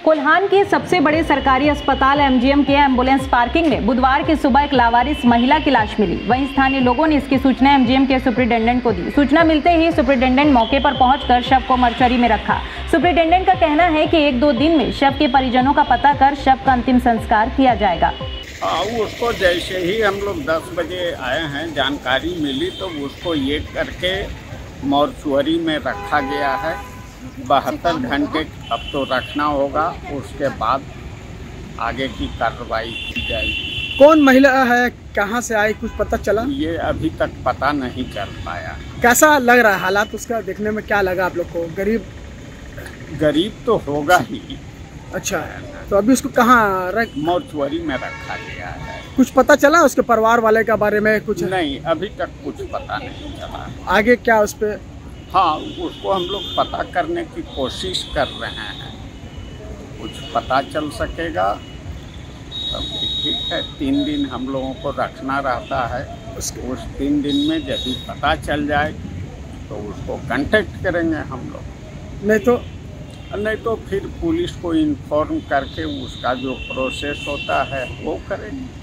कोल्हान के सबसे बड़े सरकारी अस्पताल एमजीएम के एम्बुलेंस पार्किंग में बुधवार की सुबह एक लावारिस महिला की लाश मिली। वहीं स्थानीय लोगों ने इसकी सूचना एमजीएम के सुपरिटेंडेंट को दी। सूचना मिलते ही सुपरिटेंडेंट मौके पर पहुंचकर शव को मर्चरी में रखा। सुपरिटेंडेंट का कहना है कि 1-2 दिन में शव के परिजनों का पता कर शव का अंतिम संस्कार किया जाएगा। उसको जैसे ही हम लोग 10 बजे आए हैं, जानकारी मिली तो उसको ये करके मॉर्चुअरी में रखा गया है। 72 घंटे अब तो रखना होगा, उसके बाद आगे की कार्रवाई की जाएगी। कौन महिला है, कहाँ से आई, कुछ पता चला? ये अभी तक पता नहीं चल पाया। कैसा लग रहा है हालात उसका, देखने में क्या लगा आप लोग को? गरीब तो होगा ही। अच्छा, तो अभी उसको कहाँ मॉर्चुअरी में रखा गया है। कुछ पता चला उसके परिवार वाले के बारे में? कुछ नहीं, अभी तक कुछ पता नहीं चला। आगे क्या उस पे? हाँ, उसको हम लोग पता करने की कोशिश कर रहे हैं। कुछ पता चल सकेगा तब ठीक है। 3 दिन हम लोगों को रखना रहता है। उस 3 दिन में यदि पता चल जाए तो उसको कांटेक्ट करेंगे हम लोग। नहीं तो फिर पुलिस को इन्फॉर्म करके उसका जो प्रोसेस होता है वो करेंगे।